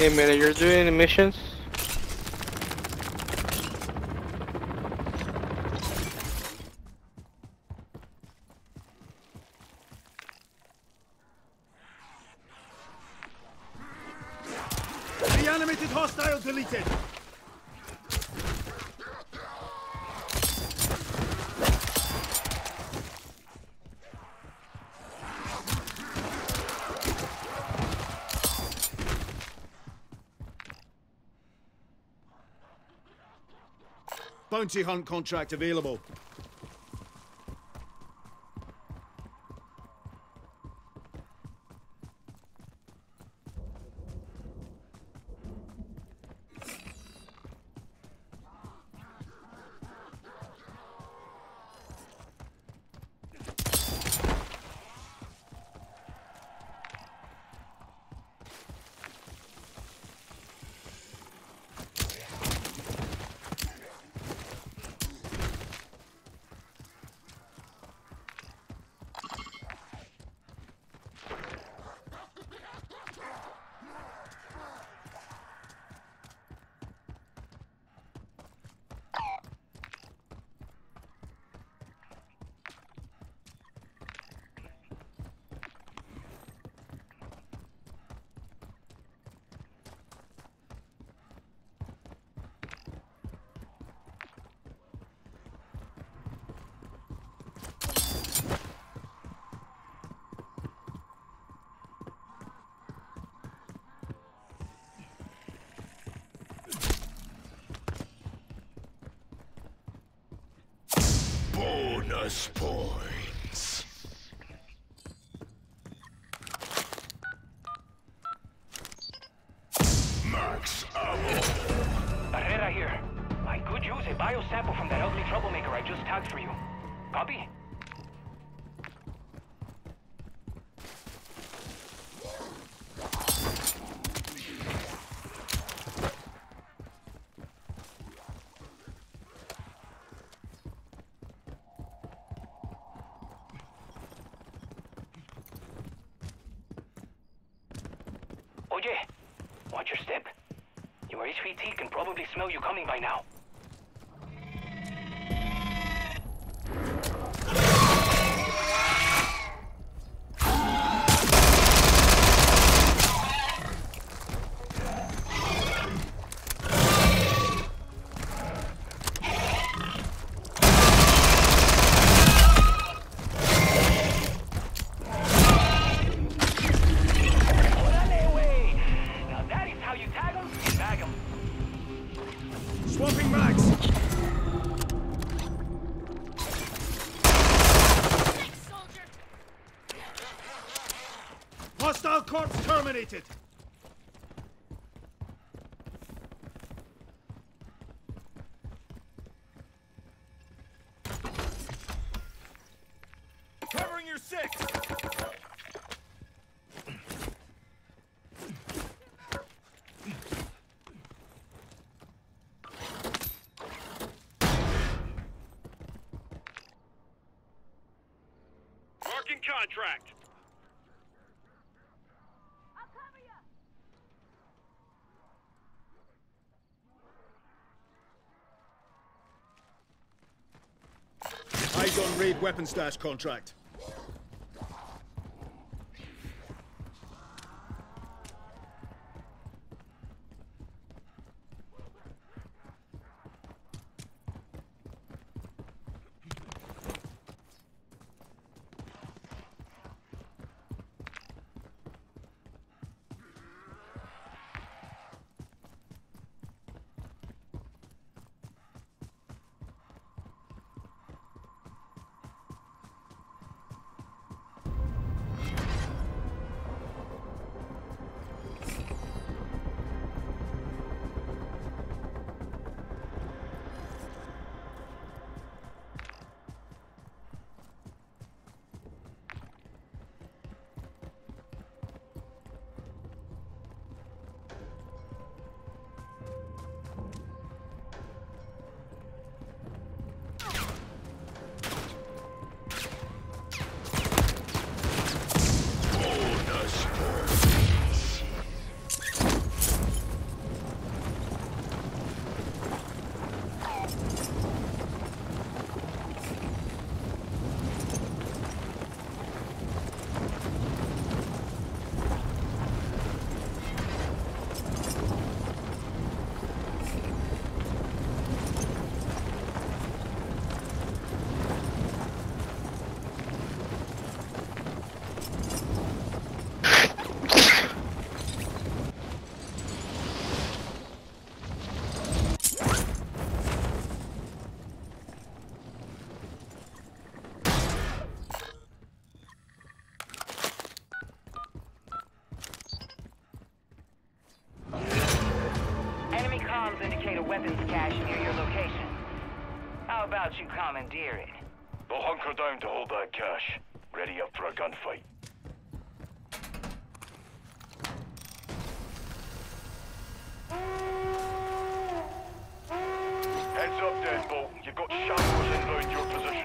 Hey man, you're doing any missions? Reanimated hostile deleted. Bounty hunt contract available. Bonus points. Max ammo. Barrera here. I could use a biosample from that ugly troublemaker I just tagged for you. Copy? Oye, watch your step. Your HVT can probably smell you coming by now. Órale, wey! Now that is how you tag them and bag them. Swapping mags. Hostile corpse terminated. Covering your six. Marking contract. Eyes on raid weapon stash contract. How about you commandeer it? They'll hunker down to hold that cash. Ready up for a gunfight. Heads up, Deadbolt. You've got shamblers inbound your position.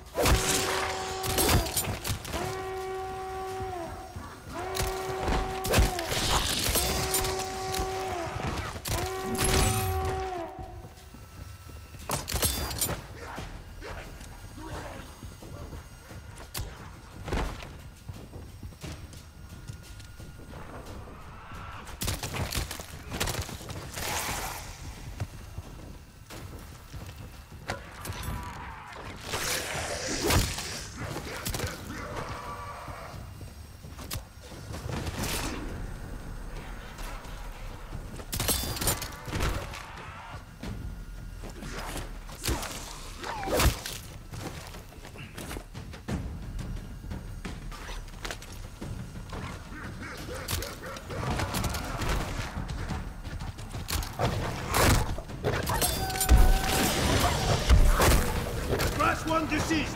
One deceased.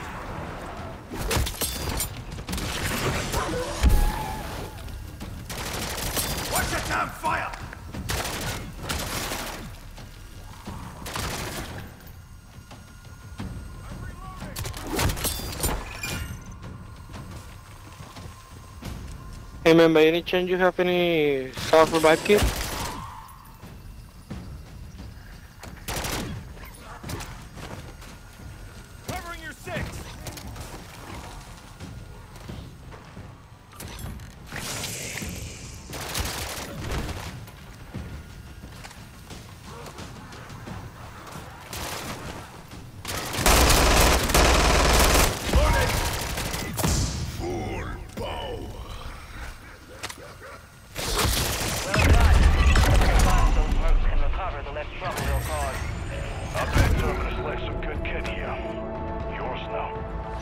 Watch the damn fire! Hey man, by any chance you have any self-revive kit? Covering your six! Full power. Well done. As long as those mercs can recover, the less trouble they'll cause. I bet Terminus left some good kid here. Yours now.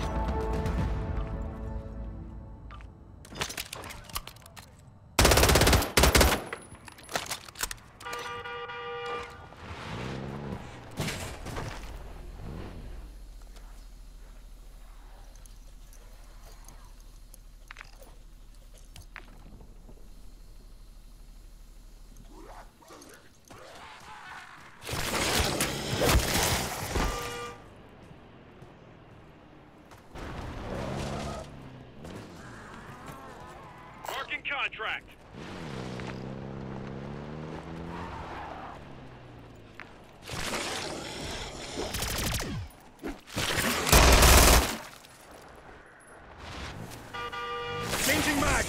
Marking contract. Changing mag!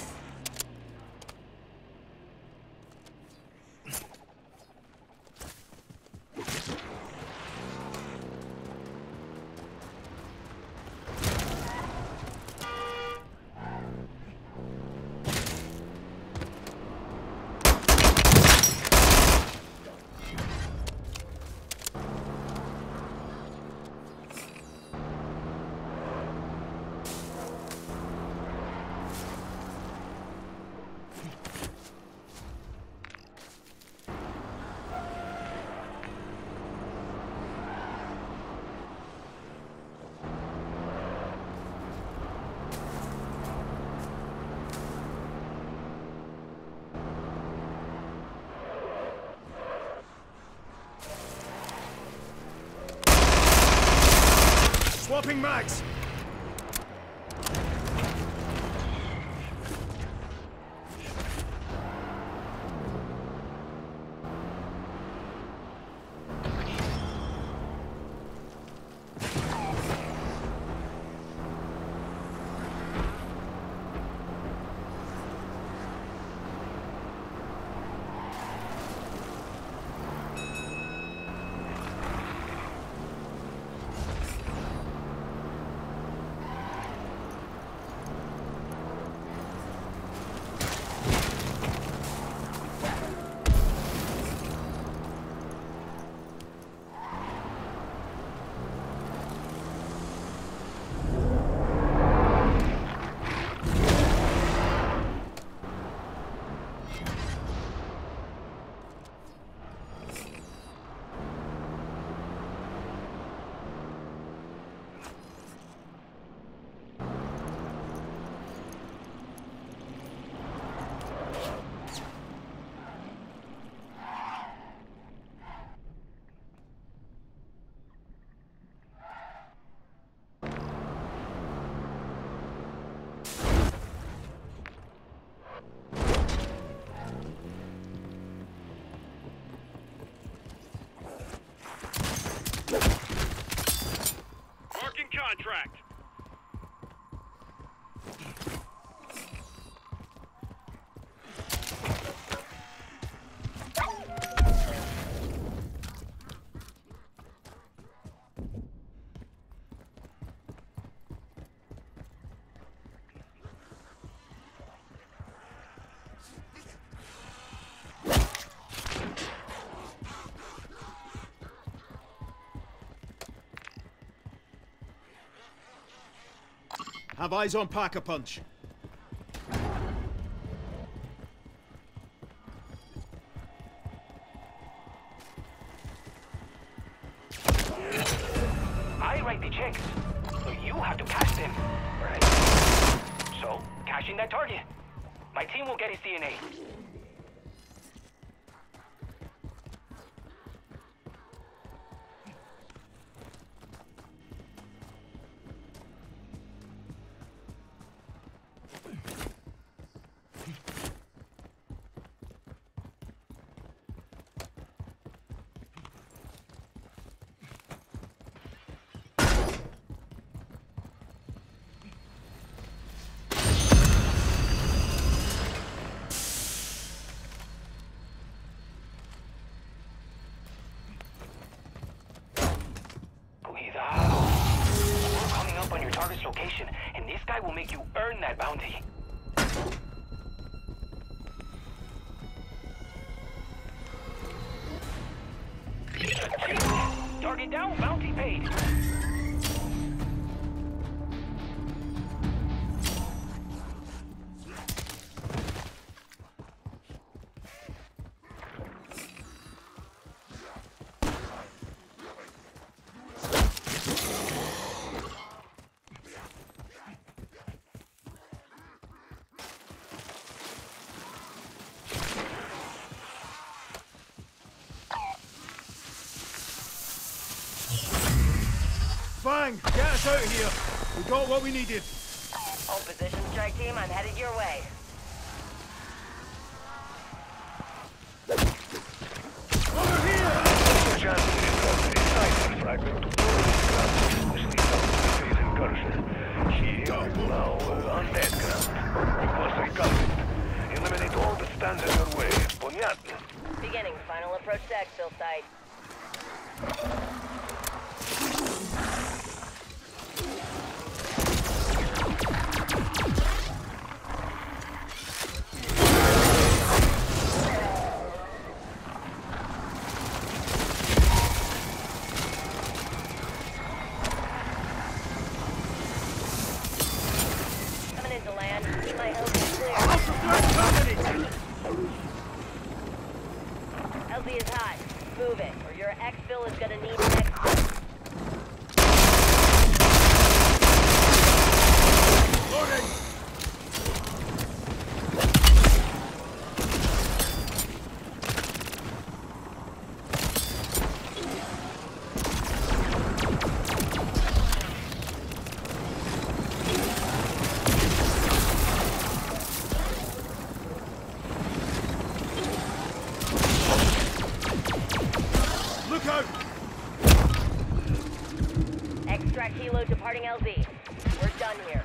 Swapping mags! contract. Have eyes on Pack-a-Punch. I write the checks, so you have to cash them. Right. So, cash in that target. My team will get his DNA. We're coming up on your target's location, and this guy will make you earn that bounty. Target down, bounty paid. Fang, get us out of here. We got what we needed. All position, strike team. I'm headed your way. Over here! Fragment to mostly down incursion. She is now on that ground. Because I got it. Eliminate all that stands in your way. Ponятно. Beginning. Final approach to exfil site. Coming into land. Keep my LZ clear. LZ is hot. Move it, or your exfil is gonna need an exfil. Loading! Look out! Extract helo departing LZ. We're done here.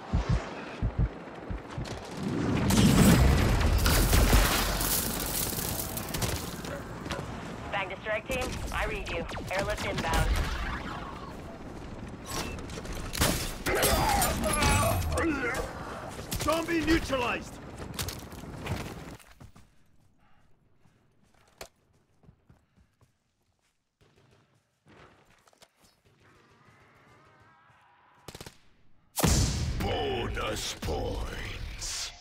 Bang to strike team. I read you. Airlift inbound. Zombie neutralized! Bonus points.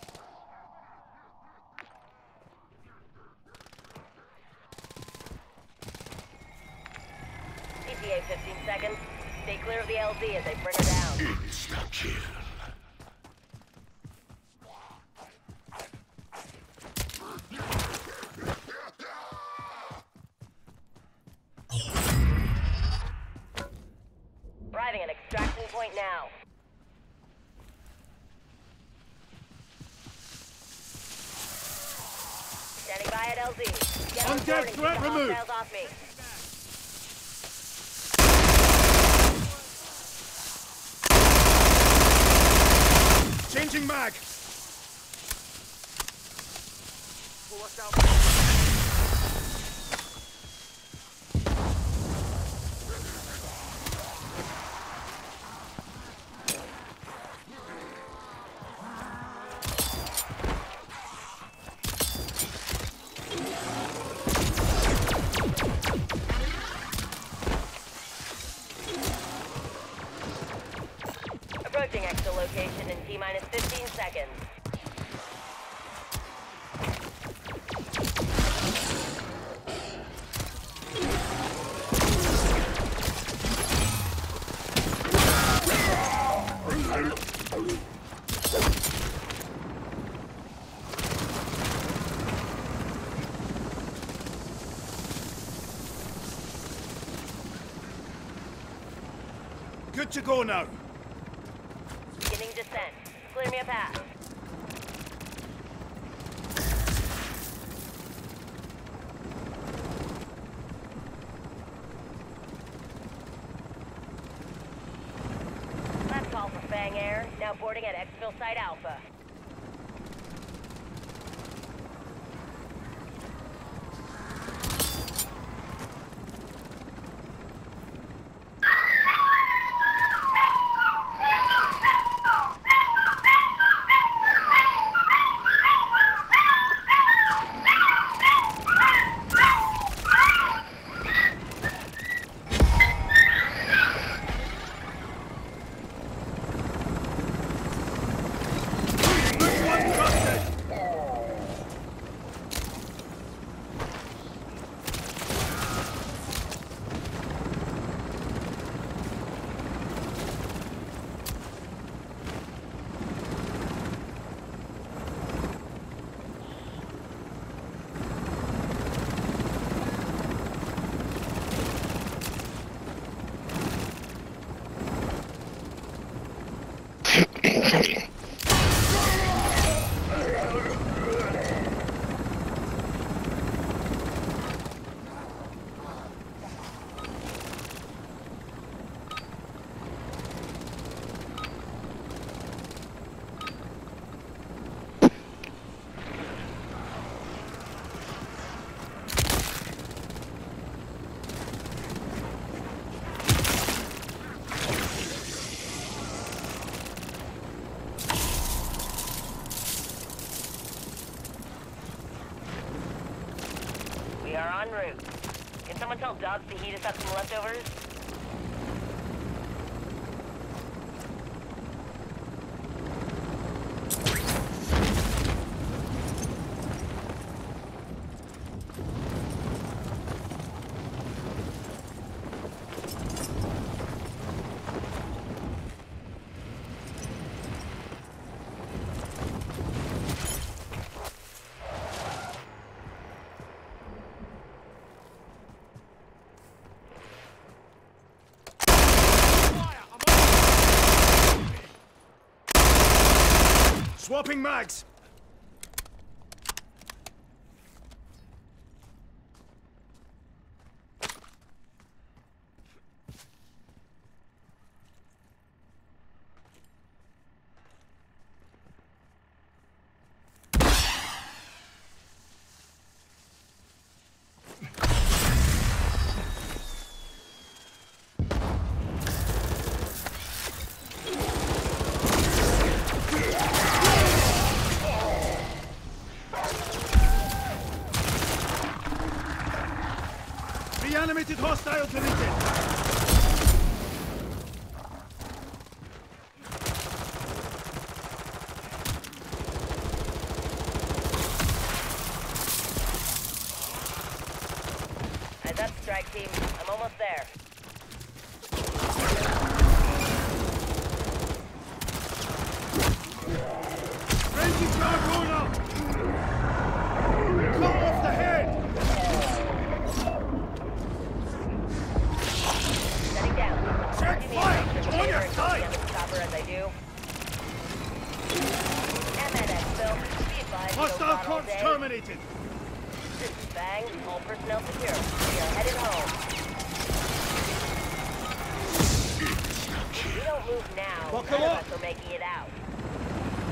ETA 15 seconds. Stay clear of the LZ as they bring her down. Insta-kill. Arriving at extraction point now. Standing by at LZ. Get on Undead board and threat keep the removed. hostiles off me. Changing mag! Approaching extra location in T-minus 15 seconds. Good to go now. Beginning descent. Clear me a path. Last call for Fang Air. Now boarding at Exfil Site Alpha. We are en route. Can someone tell Dobbs to heat us up some leftovers? Swapping mags! Reanimated hostile deleted! Heads up, strike team. I'm almost there. Ranging guard going up! Cut off the head! Setting down. Check Do me a fire! favor On your and side! get on the chopper as I do. MNX, Phil. Be advised, Hostile no bottle corpse day. terminated! This is Fang. All personnel secure. We are headed home. If we don't move now, Buckle none up. of us are making it out.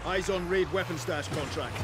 Eyes on raid weapon stash contract.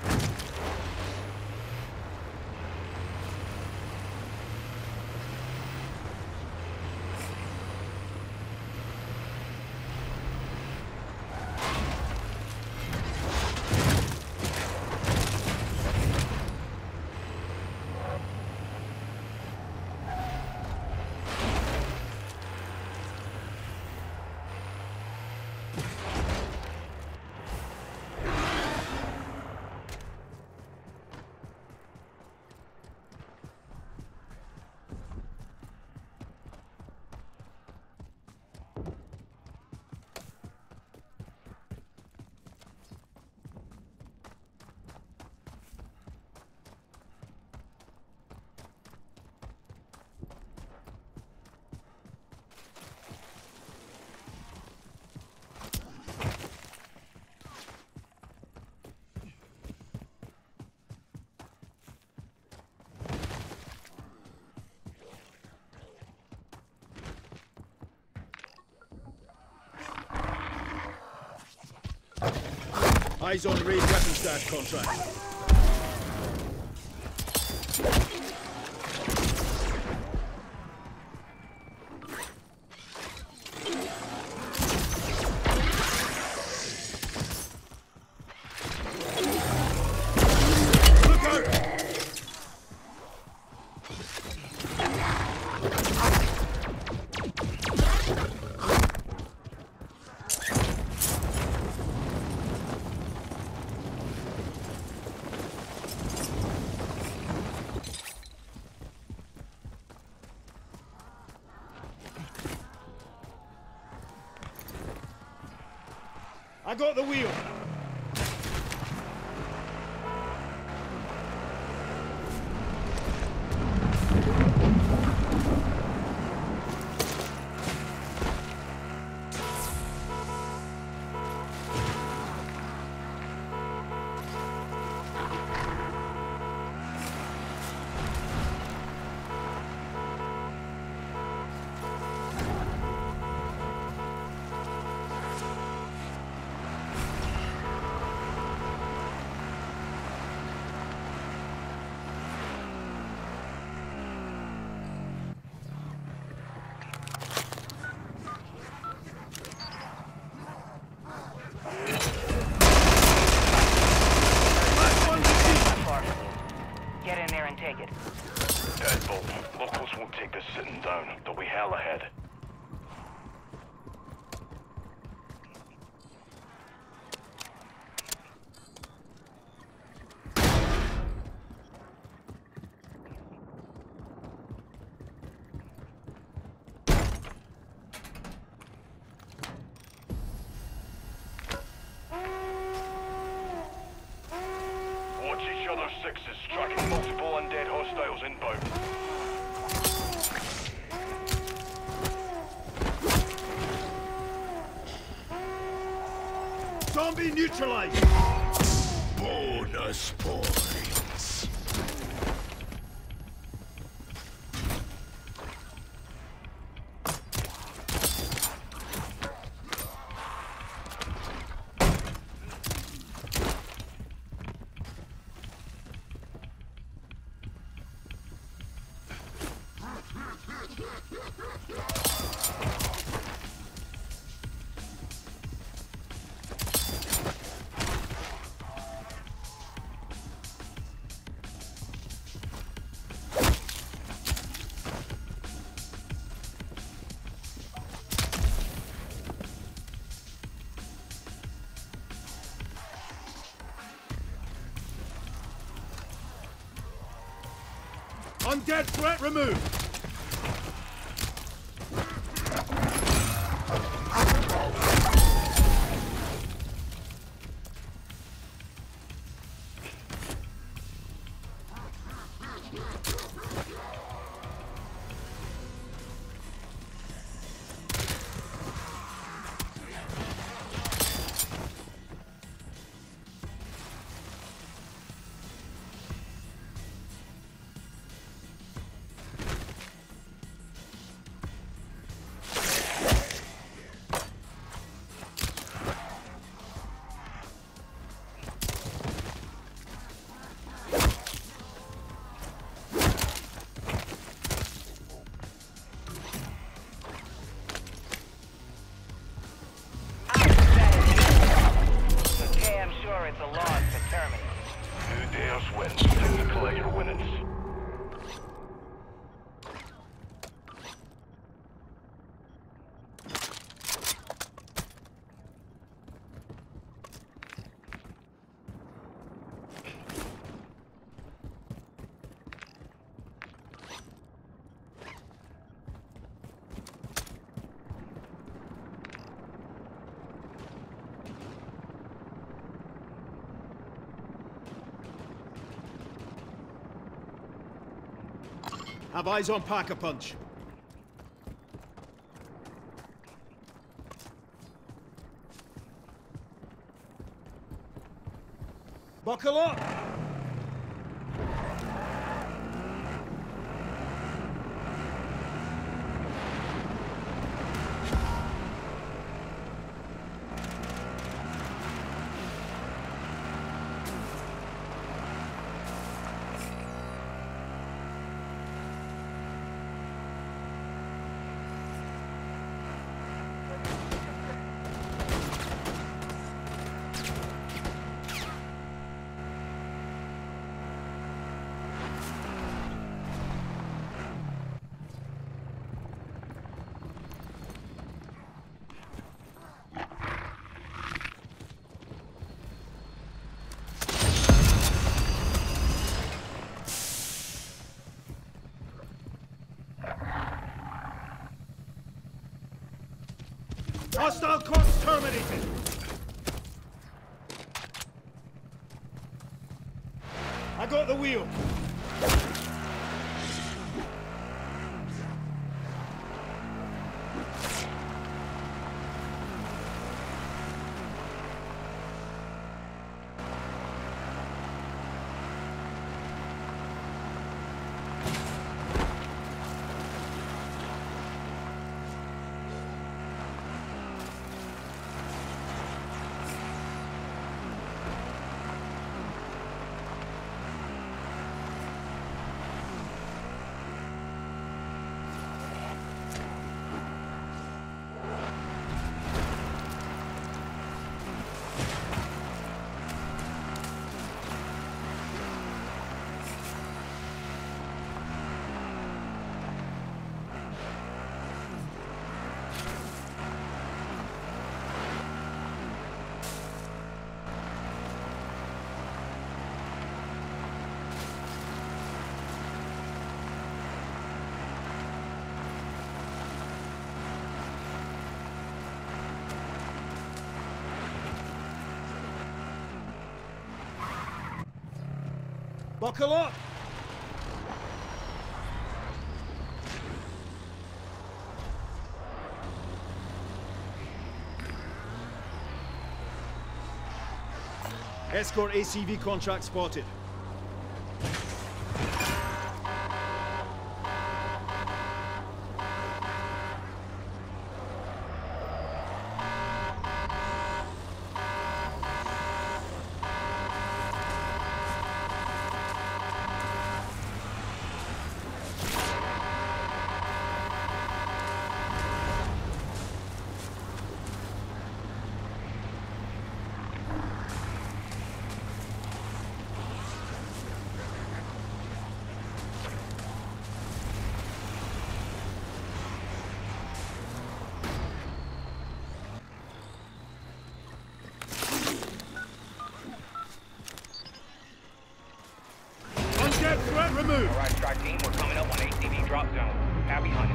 Eyes on raid weapon stash contract. I got the wheel. Get in there and take it. Deadbolt. Locals won't take this sitting down. There'll be hell ahead. Watch each other's sixes, tracking multiple undead hostiles inbound. Zombie neutralized! Bonus points. Undead threat removed! Have eyes on Pack-a-Punch. Buckle up! Hostile course terminated! I got the wheel! Buckle up! Escort ACV contract spotted. Threat removed. All right, strike team, we're coming up on ACV drop zone. Happy hunting.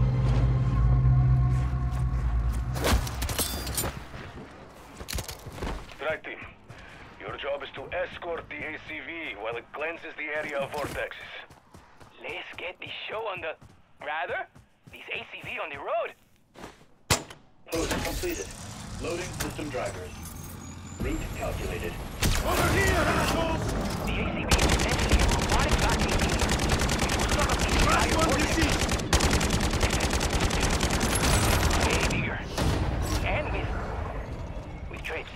Strike team, your job is to escort the ACV while it cleanses the area of vortexes. Let's get this show on the... Rather, this ACV on the road. Loading completed. Loading system drivers. Route calculated. Over here, assholes! The ACV is potentially a robotic vacuum cleaner. It will suck up the entire Last one to vortex. see! Way bigger. And with traits.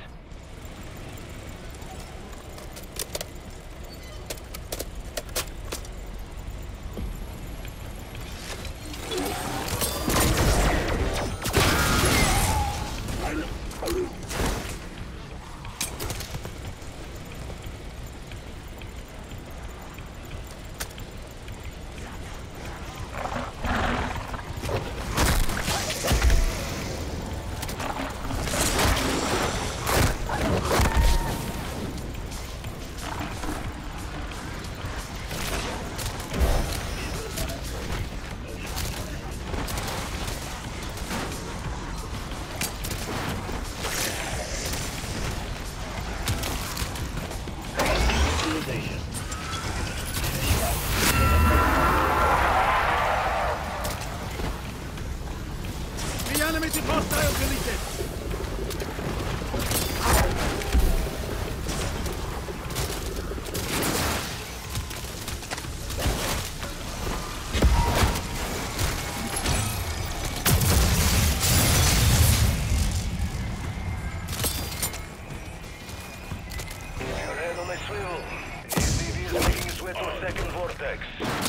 Hostile deleted! Your head on a swivel. ACV is making its way to a second vortex.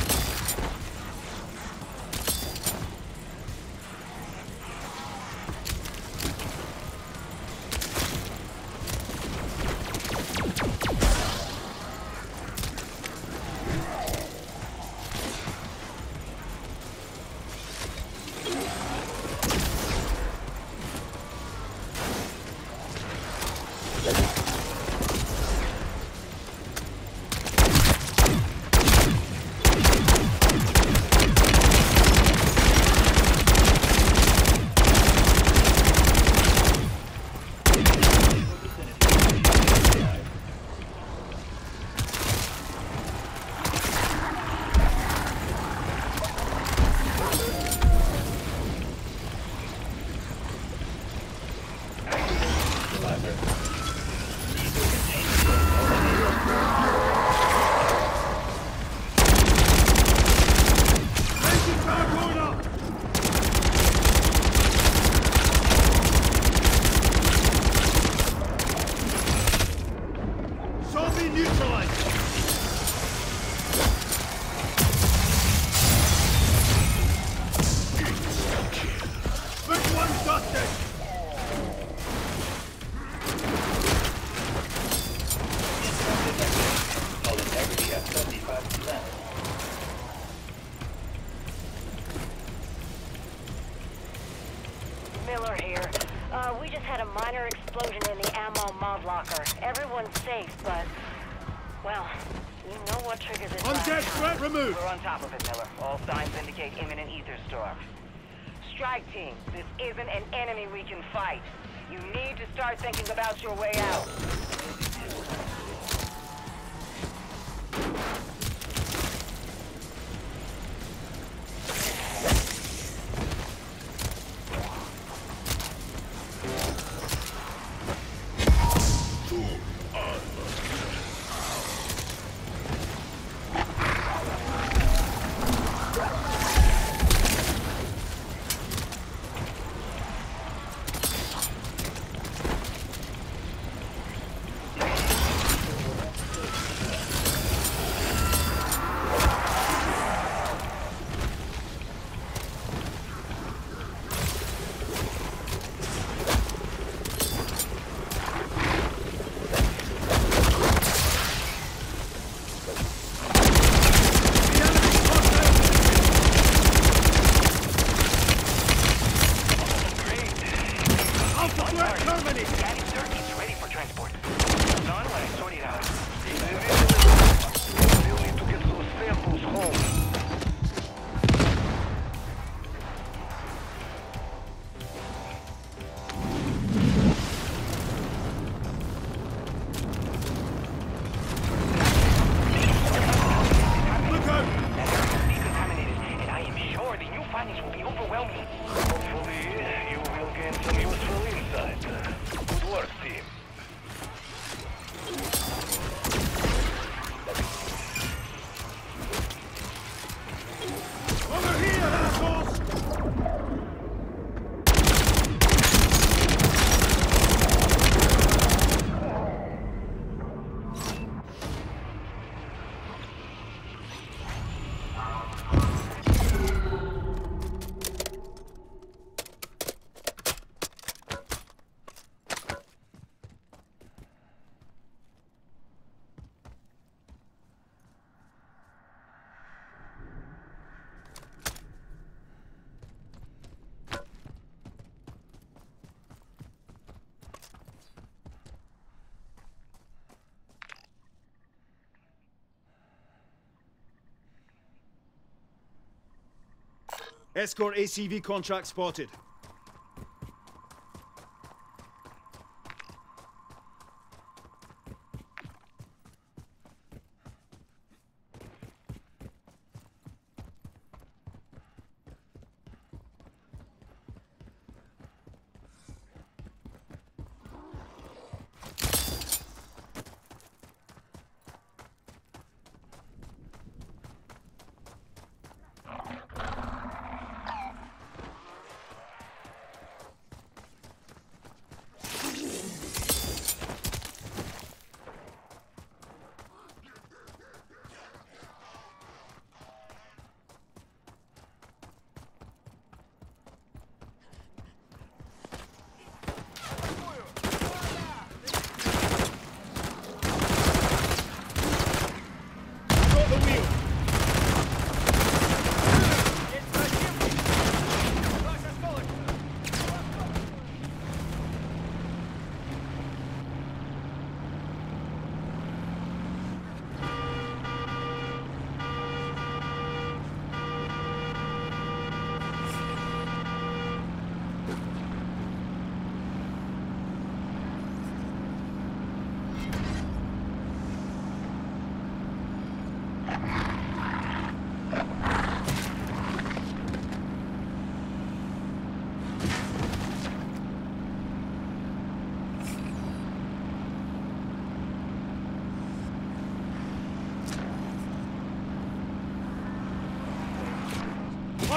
Hull integrity at 75%. Miller here. We just had a minor explosion in the ammo mod locker. Everyone's safe, but... well, you know what triggers it last Undead time. threat removed! We're on top of it, Miller. All signs indicate imminent ether storm. Strike team, this isn't an enemy we can fight. You need to start thinking about your way out. Scanning circuits ready for transport. Done when I sort it out. Still need to get those samples home. Look out! That area will be contaminated, and I am sure the new findings will be overwhelming. Hopefully, you will gain some useful insight. Good work, team. Over here, assholes! Escort ACV contract spotted.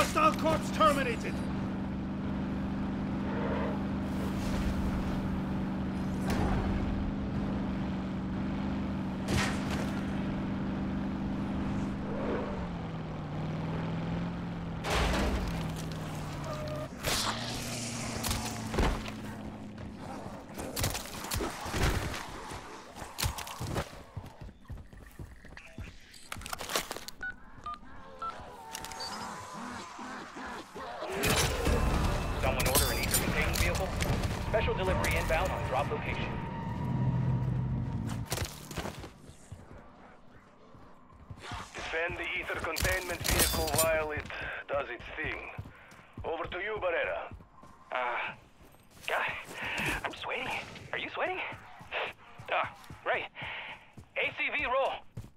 Hostile corpse terminated! Someone order an ether containing vehicle? Special delivery inbound on drop location. Defend the ether containment vehicle while it does its thing. Over to you, Barrera. God, I'm sweating. Are you sweating? Right. ACV roll.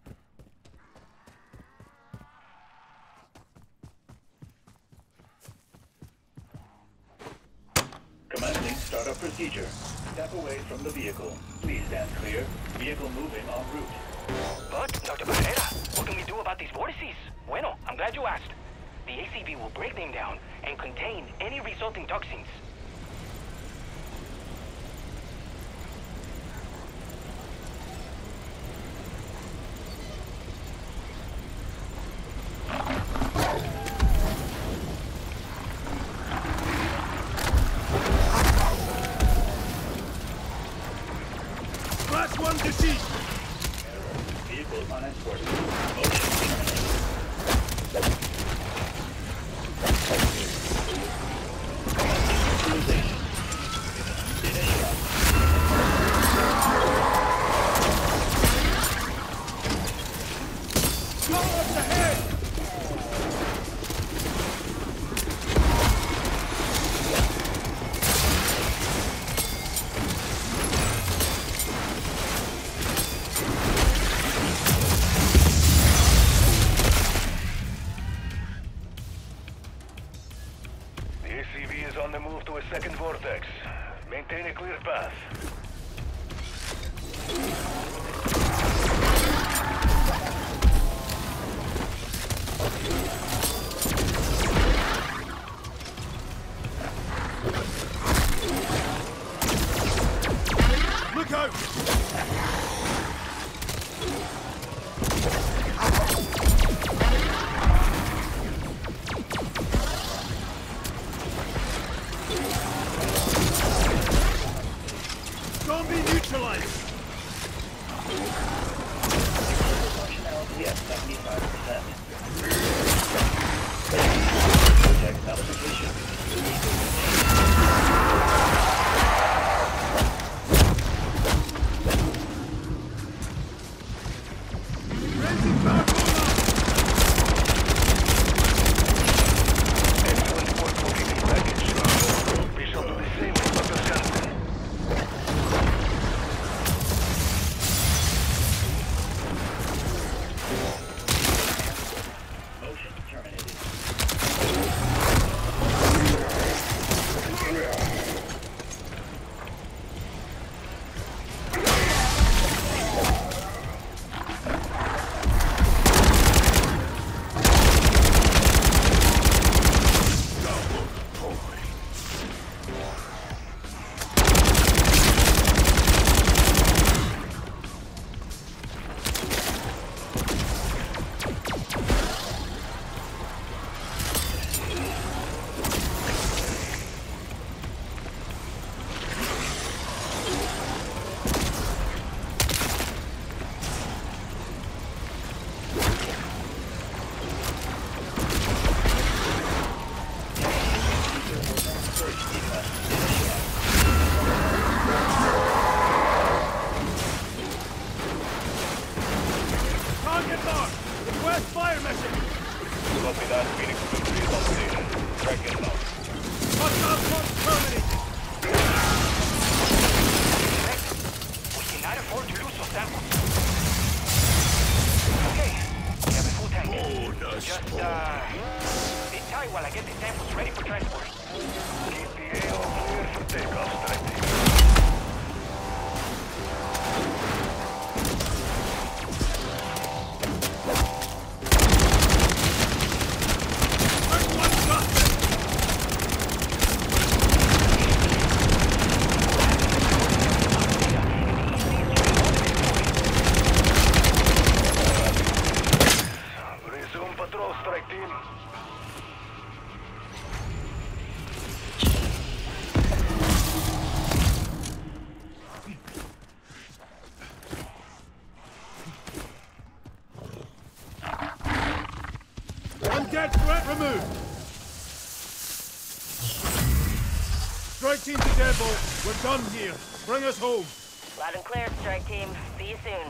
Commencing startup procedure. Step away from the vehicle. Please stand clear. Vehicle moving en route. But, Dr. Barrera, what can we do about these vortices? Bueno, I'm glad you asked. The ACV will break them down and contain any resulting toxins. Class 1 deceased! Vehicle unescorted. Motion terminated. Neutralization. Initial. Guards ahead! The ACV is on the move to a second vortex. Maintain a clear path. Look out! Zombie neutralized! Functionality at 75%. Protect notification. Raising power corner! Excellent work looking in package. We shall do the same with Dr. Jansen. Motion terminated. Target threat removed. Strike team to Deadbolt. We're done here. Bring us home. Loud and clear, strike team. See you soon.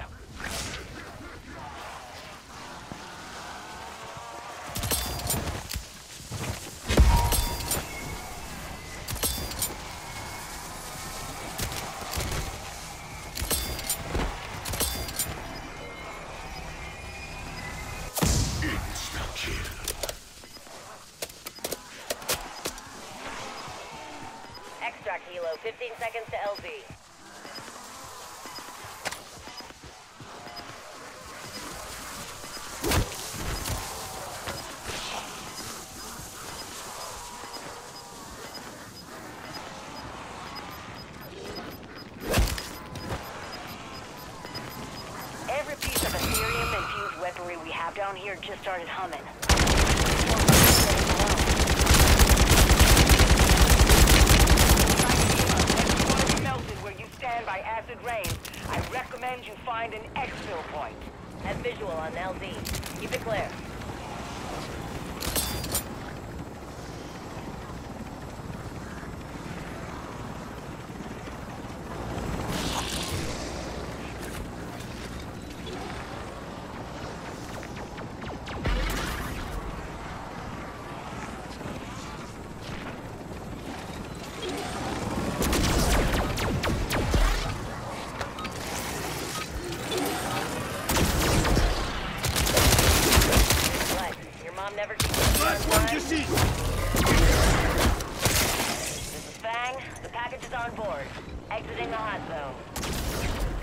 Extract helo, 15 seconds to LZ. Every piece of Ethereum-infused weaponry we have down here just started humming. By acid rain, I recommend you find an exfil point. Have visual on LZ. Keep it clear. Last one to see. This is Fang. The package is on board. Exiting the hot zone.